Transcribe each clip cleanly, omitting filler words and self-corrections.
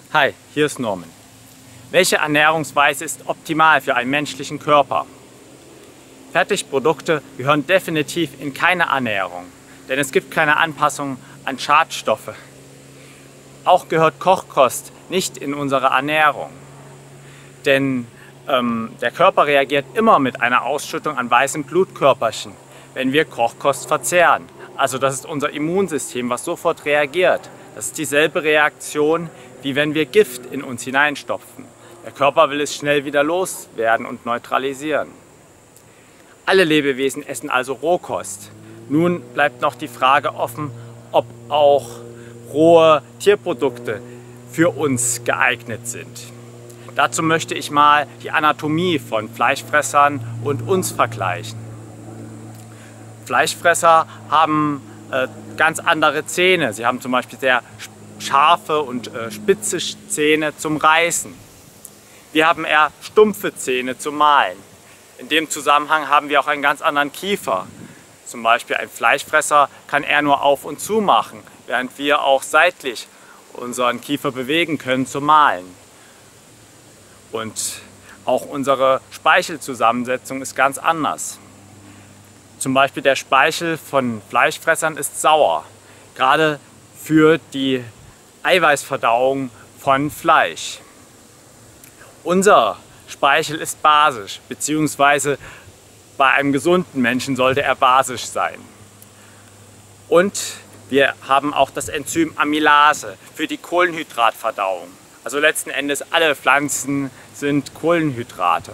Hi, hier ist Norman. Welche Ernährungsweise ist optimal für einen menschlichen Körper? Fertigprodukte gehören definitiv in keine Ernährung, denn es gibt keine Anpassung an Schadstoffe. Auch gehört Kochkost nicht in unsere Ernährung, denn der Körper reagiert immer mit einer Ausschüttung an weißen Blutkörperchen, wenn wir Kochkost verzehren. Also das ist unser Immunsystem, was sofort reagiert. Das ist dieselbe Reaktion, wie wenn wir Gift in uns hineinstopfen. Der Körper will es schnell wieder loswerden und neutralisieren. Alle Lebewesen essen also Rohkost. Nun bleibt noch die Frage offen, ob auch rohe Tierprodukte für uns geeignet sind. Dazu möchte ich mal die Anatomie von Fleischfressern und uns vergleichen. Fleischfresser haben ganz andere Zähne. Sie haben zum Beispiel sehr scharfe und spitze Zähne zum Reißen. Wir haben eher stumpfe Zähne zum Mahlen. In dem Zusammenhang haben wir auch einen ganz anderen Kiefer. Zum Beispiel ein Fleischfresser kann eher nur auf und zu machen, während wir auch seitlich unseren Kiefer bewegen können zum Mahlen. Und auch unsere Speichelzusammensetzung ist ganz anders. Zum Beispiel der Speichel von Fleischfressern ist sauer, gerade für die Eiweißverdauung von Fleisch. Unser Speichel ist basisch, beziehungsweise bei einem gesunden Menschen sollte er basisch sein. Und wir haben auch das Enzym Amylase für die Kohlenhydratverdauung. Also letzten Endes alle Pflanzen sind Kohlenhydrate.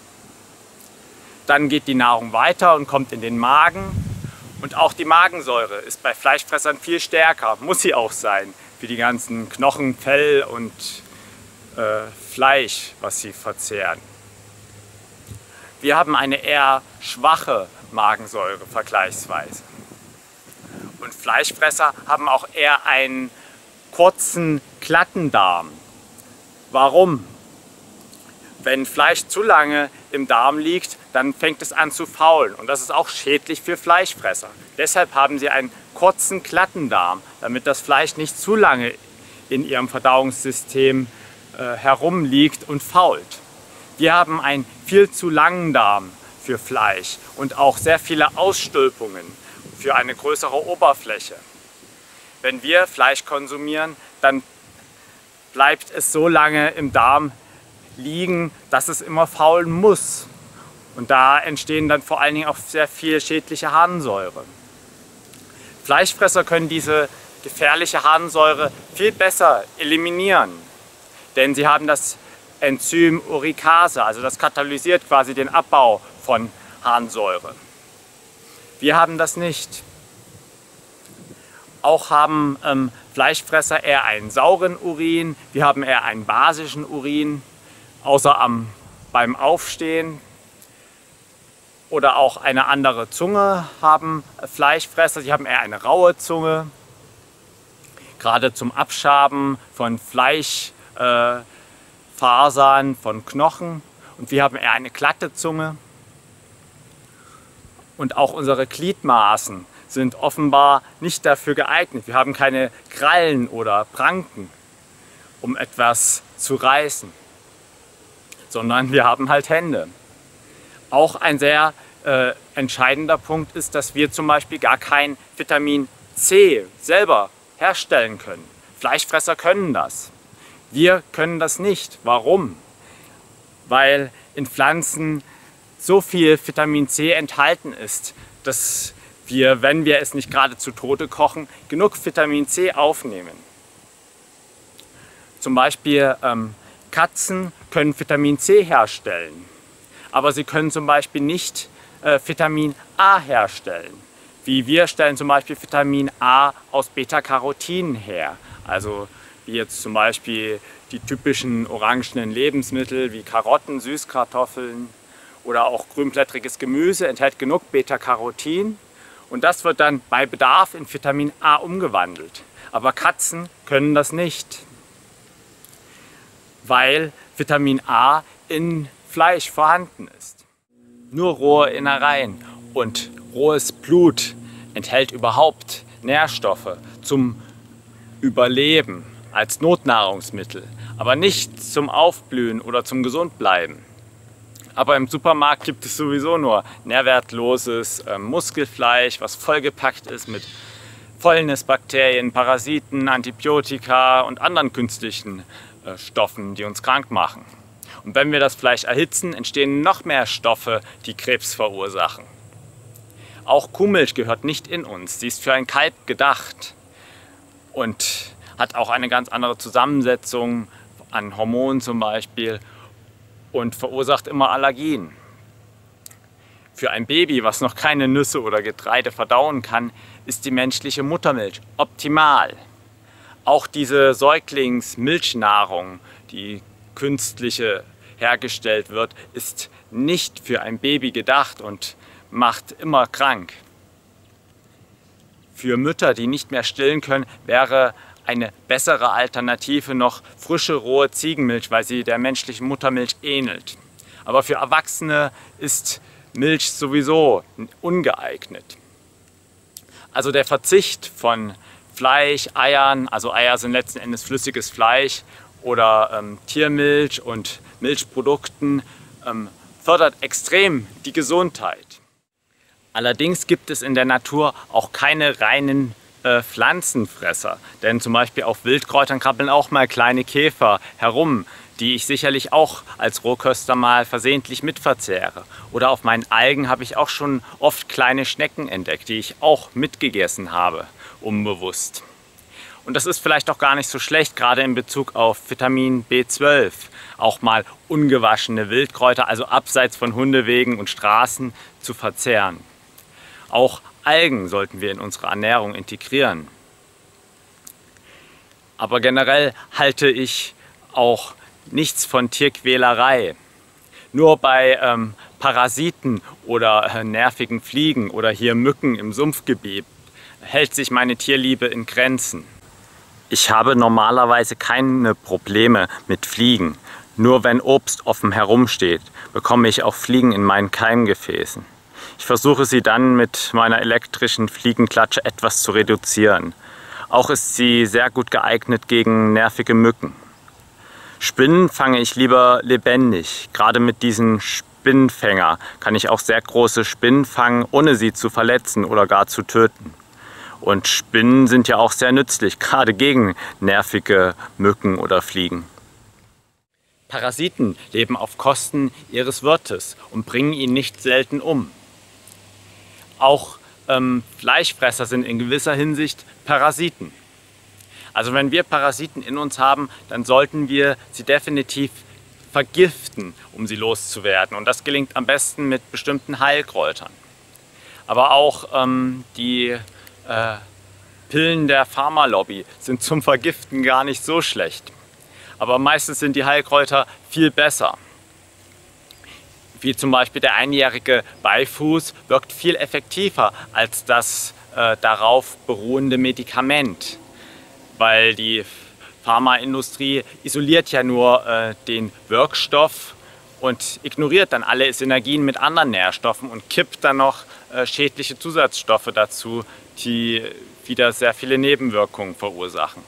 Dann geht die Nahrung weiter und kommt in den Magen. Und auch die Magensäure ist bei Fleischfressern viel stärker, muss sie auch sein, für die ganzen Knochen, Fell und Fleisch, was sie verzehren. Wir haben eine eher schwache Magensäure vergleichsweise. Und Fleischfresser haben auch eher einen kurzen, glatten Darm. Warum? Wenn Fleisch zu lange im Darm liegt, dann fängt es an zu faulen und das ist auch schädlich für Fleischfresser. Deshalb haben sie einen kurzen, glatten Darm, damit das Fleisch nicht zu lange in ihrem Verdauungssystem herumliegt und fault. Wir haben einen viel zu langen Darm für Fleisch und auch sehr viele Ausstülpungen für eine größere Oberfläche. Wenn wir Fleisch konsumieren, dann bleibt es so lange im Darm liegen, dass es immer faulen muss. Und da entstehen dann vor allen Dingen auch sehr viel schädliche Harnsäure. Fleischfresser können diese gefährliche Harnsäure viel besser eliminieren, denn sie haben das Enzym Uricase, also das katalysiert quasi den Abbau von Harnsäure. Wir haben das nicht. Auch haben Fleischfresser eher einen sauren Urin, wir haben eher einen basischen Urin, außer beim Aufstehen. Oder auch eine andere Zunge haben Fleischfresser, sie haben eher eine raue Zunge, gerade zum Abschaben von Fleischfasern, von Knochen. Und wir haben eher eine glatte Zunge. Und auch unsere Gliedmaßen sind offenbar nicht dafür geeignet. Wir haben keine Krallen oder Pranken, um etwas zu reißen, sondern wir haben halt Hände. Auch ein sehr entscheidender Punkt ist, dass wir zum Beispiel gar kein Vitamin C selber herstellen können. Fleischfresser können das. Wir können das nicht. Warum? Weil in Pflanzen so viel Vitamin C enthalten ist, dass wir, wenn wir es nicht gerade zu Tode kochen, genug Vitamin C aufnehmen. Zum Beispiel Katzen können Vitamin C herstellen, aber sie können zum Beispiel nicht Vitamin A herstellen. Wie wir stellen zum Beispiel Vitamin A aus Beta-Carotin her. Also wie jetzt zum Beispiel die typischen orangenen Lebensmittel wie Karotten, Süßkartoffeln oder auch grünblättriges Gemüse enthält genug Beta-Carotin und das wird dann bei Bedarf in Vitamin A umgewandelt. Aber Katzen können das nicht, weil Vitamin A in Fleisch vorhanden ist. Nur rohe Innereien und rohes Blut enthält überhaupt Nährstoffe zum Überleben. als Notnahrungsmittel, aber nicht zum Aufblühen oder zum Gesundbleiben. Aber im Supermarkt gibt es sowieso nur nährwertloses Muskelfleisch, was vollgepackt ist mit Fäulnisbakterien, Parasiten, Antibiotika und anderen künstlichen Stoffen, die uns krank machen. Und wenn wir das Fleisch erhitzen, entstehen noch mehr Stoffe, die Krebs verursachen. Auch Kuhmilch gehört nicht in uns. Sie ist für ein Kalb gedacht und hat auch eine ganz andere Zusammensetzung an Hormonen zum Beispiel und verursacht immer Allergien. Für ein Baby, was noch keine Nüsse oder Getreide verdauen kann, ist die menschliche Muttermilch optimal. Auch diese Säuglingsmilchnahrung, die künstliche hergestellt wird, ist nicht für ein Baby gedacht und macht immer krank. Für Mütter, die nicht mehr stillen können, wäre eine bessere Alternative noch frische, rohe Ziegenmilch, weil sie der menschlichen Muttermilch ähnelt. Aber für Erwachsene ist Milch sowieso ungeeignet. Also der Verzicht von Fleisch, Eiern, also Eier sind letzten Endes flüssiges Fleisch, oder Tiermilch und Milchprodukten fördert extrem die Gesundheit. Allerdings gibt es in der Natur auch keine reinen Pflanzenfresser, denn zum Beispiel auf Wildkräutern krabbeln auch mal kleine Käfer herum, die ich sicherlich auch als Rohköster mal versehentlich mitverzehre. Oder auf meinen Algen habe ich auch schon oft kleine Schnecken entdeckt, die ich auch mitgegessen habe, unbewusst. Und das ist vielleicht auch gar nicht so schlecht, gerade in Bezug auf Vitamin B12. Auch mal ungewaschene Wildkräuter, also abseits von Hundewegen und Straßen, zu verzehren. Auch Algen sollten wir in unsere Ernährung integrieren. Aber generell halte ich auch nichts von Tierquälerei. Nur bei Parasiten oder nervigen Fliegen oder hier Mücken im Sumpfgebiet hält sich meine Tierliebe in Grenzen. Ich habe normalerweise keine Probleme mit Fliegen. Nur wenn Obst offen herumsteht, bekomme ich auch Fliegen in meinen Keimgefäßen. Ich versuche sie dann mit meiner elektrischen Fliegenklatsche etwas zu reduzieren. Auch ist sie sehr gut geeignet gegen nervige Mücken. Spinnen fange ich lieber lebendig. Gerade mit diesem Spinnenfänger kann ich auch sehr große Spinnen fangen, ohne sie zu verletzen oder gar zu töten. Und Spinnen sind ja auch sehr nützlich, gerade gegen nervige Mücken oder Fliegen. Parasiten leben auf Kosten ihres Wirtes und bringen ihn nicht selten um. Auch Fleischfresser sind in gewisser Hinsicht Parasiten. Also wenn wir Parasiten in uns haben, dann sollten wir sie definitiv vergiften, um sie loszuwerden. Und das gelingt am besten mit bestimmten Heilkräutern. Aber auch die Pillen der Pharmalobby sind zum Vergiften gar nicht so schlecht. Aber meistens sind die Heilkräuter viel besser. Wie zum Beispiel der einjährige Beifuß wirkt viel effektiver als das darauf beruhende Medikament. Weil die Pharmaindustrie isoliert ja nur den Wirkstoff und ignoriert dann alle Synergien mit anderen Nährstoffen und kippt dann noch schädliche Zusatzstoffe dazu, die wieder sehr viele Nebenwirkungen verursachen.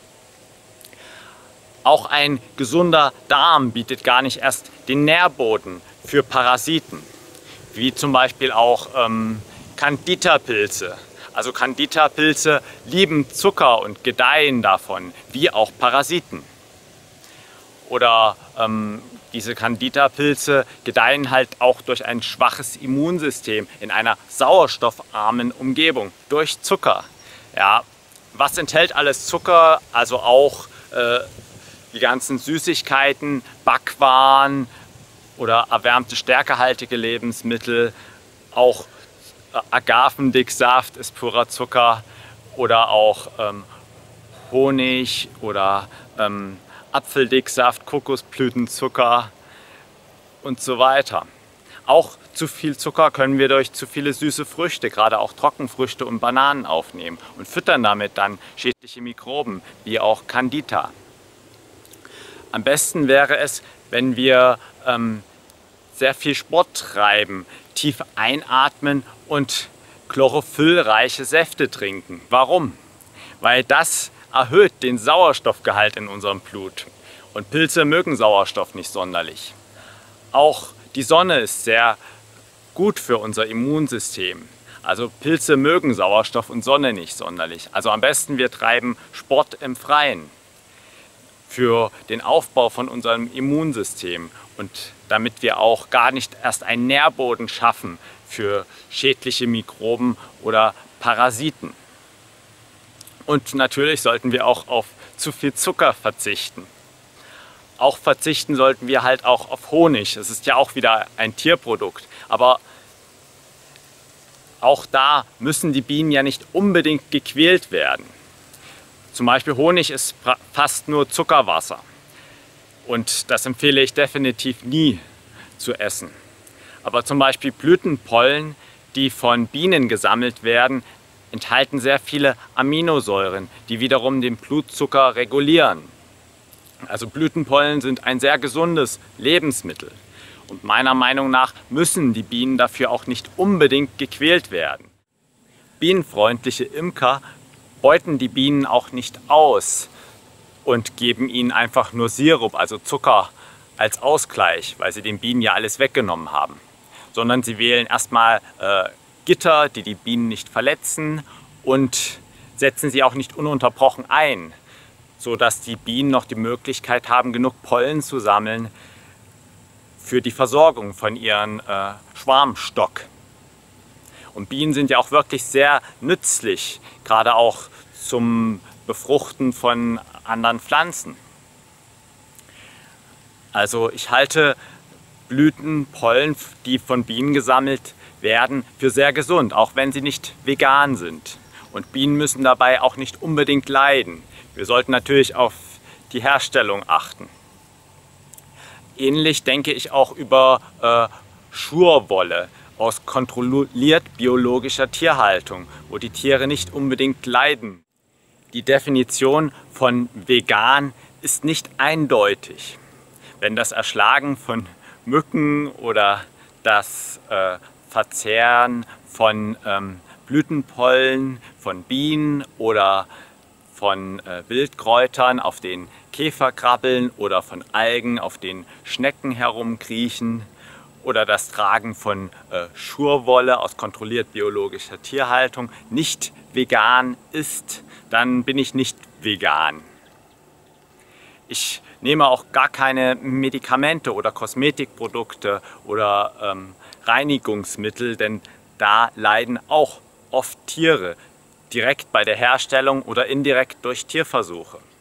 Auch ein gesunder Darm bietet gar nicht erst den Nährboden für Parasiten, wie zum Beispiel auch Candida-Pilze. Also Candida-Pilze lieben Zucker und gedeihen davon, wie auch Parasiten. Oder diese Candida-Pilze gedeihen halt auch durch ein schwaches Immunsystem in einer sauerstoffarmen Umgebung, durch Zucker. Ja, was enthält alles Zucker? Also auch die ganzen Süßigkeiten, Backwaren oder erwärmte stärkehaltige Lebensmittel, auch Agavendicksaft ist purer Zucker oder auch Honig oder Apfeldicksaft, Kokosblütenzucker und so weiter. Auch zu viel Zucker können wir durch zu viele süße Früchte, gerade auch Trockenfrüchte und Bananen aufnehmen und füttern damit dann schädliche Mikroben wie auch Candida. Am besten wäre es, wenn wir sehr viel Sport treiben, tief einatmen und chlorophyllreiche Säfte trinken. Warum? Weil das erhöht den Sauerstoffgehalt in unserem Blut. Und Pilze mögen Sauerstoff nicht sonderlich. Auch die Sonne ist sehr gut für unser Immunsystem. Also Pilze mögen Sauerstoff und Sonne nicht sonderlich. Also am besten wir treiben Sport im Freien für den Aufbau von unserem Immunsystem und damit wir auch gar nicht erst einen Nährboden schaffen für schädliche Mikroben oder Parasiten. Und natürlich sollten wir auch auf zu viel Zucker verzichten. Auch verzichten sollten wir halt auch auf Honig. Das ist ja auch wieder ein Tierprodukt. Aber auch da müssen die Bienen ja nicht unbedingt gequält werden. Zum Beispiel Honig ist fast nur Zuckerwasser. Und das empfehle ich definitiv nie zu essen. Aber zum Beispiel Blütenpollen, die von Bienen gesammelt werden, enthalten sehr viele Aminosäuren, die wiederum den Blutzucker regulieren. Also Blütenpollen sind ein sehr gesundes Lebensmittel. Und meiner Meinung nach müssen die Bienen dafür auch nicht unbedingt gequält werden. Bienenfreundliche Imker beuten die Bienen auch nicht aus und geben ihnen einfach nur Sirup, also Zucker, als Ausgleich, weil sie den Bienen ja alles weggenommen haben. Sondern sie wählen erstmal Gitter, die die Bienen nicht verletzen und setzen sie auch nicht ununterbrochen ein, sodass die Bienen noch die Möglichkeit haben, genug Pollen zu sammeln für die Versorgung von ihrem Schwarmstock. Und Bienen sind ja auch wirklich sehr nützlich, gerade auch zum Befruchten von anderen Pflanzen. Also ich halte Blütenpollen, die von Bienen gesammelt werden, für sehr gesund, auch wenn sie nicht vegan sind. Und Bienen müssen dabei auch nicht unbedingt leiden. Wir sollten natürlich auf die Herstellung achten. Ähnlich denke ich auch über Schurwolle aus kontrolliert biologischer Tierhaltung, wo die Tiere nicht unbedingt leiden. Die Definition von vegan ist nicht eindeutig. Wenn das Erschlagen von Mücken oder das Verzehren von Blütenpollen, von Bienen oder von Wildkräutern, auf den Käfer krabbeln oder von Algen, auf den Schnecken herumkriechen oder das Tragen von Schurwolle aus kontrolliert biologischer Tierhaltung nicht vegan ist, dann bin ich nicht vegan. Ich nehme auch gar keine Medikamente oder Kosmetikprodukte oder Reinigungsmittel, denn da leiden auch oft Tiere, direkt bei der Herstellung oder indirekt durch Tierversuche.